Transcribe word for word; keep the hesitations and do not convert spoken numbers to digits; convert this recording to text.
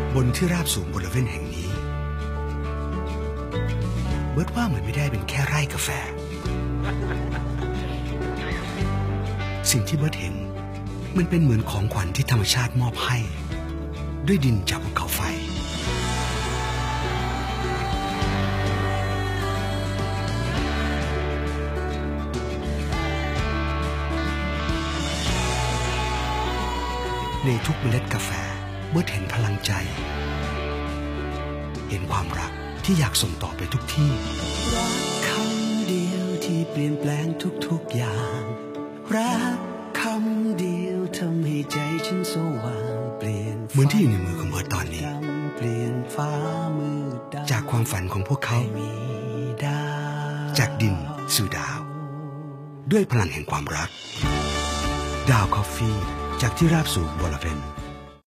บนที่ราบสูงบริเวณแห่งนี้เบิร์ดว่ามันไม่ได้เป็นแค่ไร่กาแฟสิ่งที่เบิร์ดเห็นมันเป็นเหมือนของขวัญที่ธรรมชาติมอบให้ด้วยดินจากภูเขาไฟในทุกเมล็ดกาแฟเบิร์ดเห็นพลังใจเห็นความรักที่อยากส่งต่อไปทุกที่รักคำเดียวที่เปลี่ยนแปลงทุกๆอย่างรักคำเดียวทำให้ใจฉันสว่างเปลี่ยนเหมือนที่อยู่ในมือของเบิร์ดตอนนี้เปลี่ยนฟ้ามืดจากความฝันของพวกเขาจากดินสู่ดาวด้วยพลังแห่งความรักดาวคอฟฟี่จากที่ราบสูงบริเวณ